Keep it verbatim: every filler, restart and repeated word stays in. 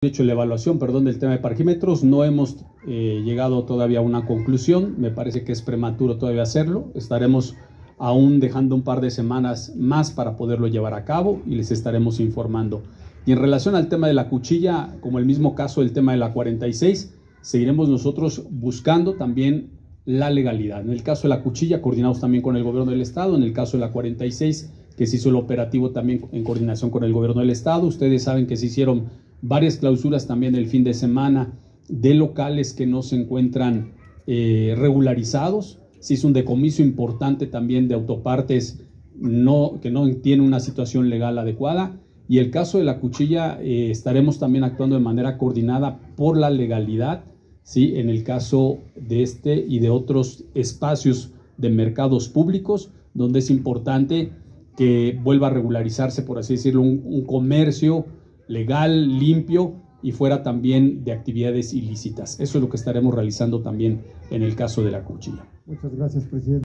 hecho la evaluación, perdón, del tema de parquímetros, no hemos eh, llegado todavía a una conclusión, me parece que es prematuro todavía hacerlo, estaremos aún dejando un par de semanas más para poderlo llevar a cabo y les estaremos informando. Y en relación al tema de la cuchilla, como el mismo caso del tema de la cuarenta y seis, seguiremos nosotros buscando también la legalidad. En el caso de la cuchilla, coordinados también con el gobierno del estado, en el caso de la cuarenta y seis, que se hizo el operativo también en coordinación con el gobierno del estado. Ustedes saben que se hicieron varias clausuras también el fin de semana de locales que no se encuentran eh, regularizados. Se hizo un decomiso importante también de autopartes no, que no tienen una situación legal adecuada. Y el caso de la cuchilla, eh, estaremos también actuando de manera coordinada por la legalidad, ¿sí? En el caso de este y de otros espacios de mercados públicos, donde es importante que vuelva a regularizarse, por así decirlo, un, un comercio legal, limpio y fuera también de actividades ilícitas. Eso es lo que estaremos realizando también en el caso de la cuchilla. Muchas gracias, presidente.